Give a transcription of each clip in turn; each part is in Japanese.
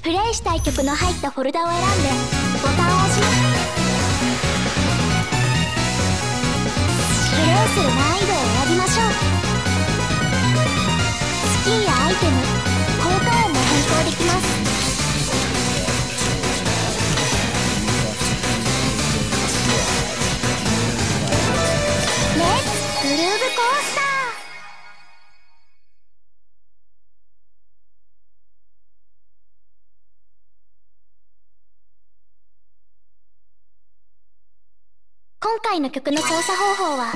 プレイしたい曲の入ったフォルダを選んでボタンを押します。プレイする難易度を選びましょう。スキンやアイテム、効果音も変更できます。レッツグルーヴコースター。今回の曲の操作方法は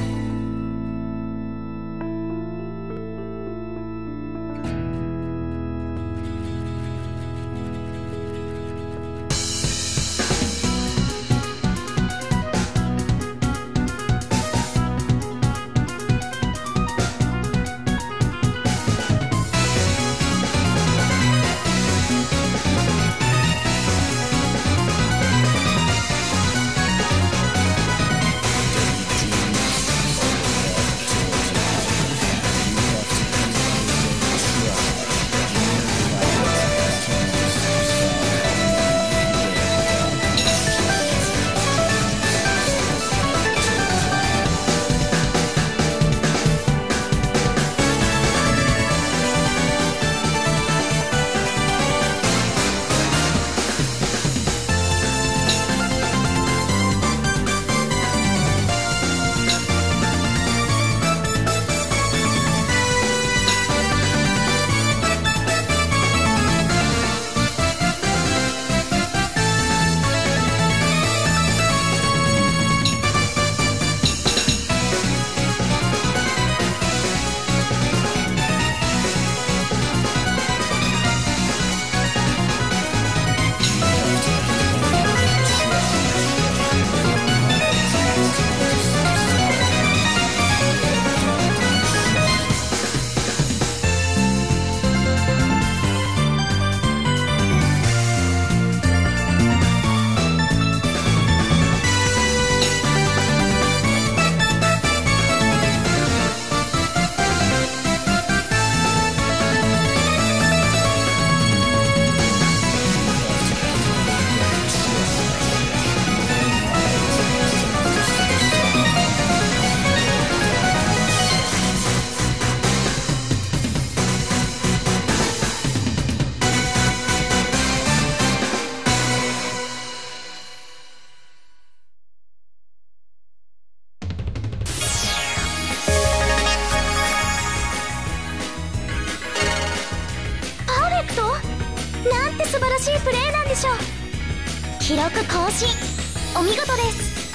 素晴らしいプレーなんでしょう。記録更新、お見事です。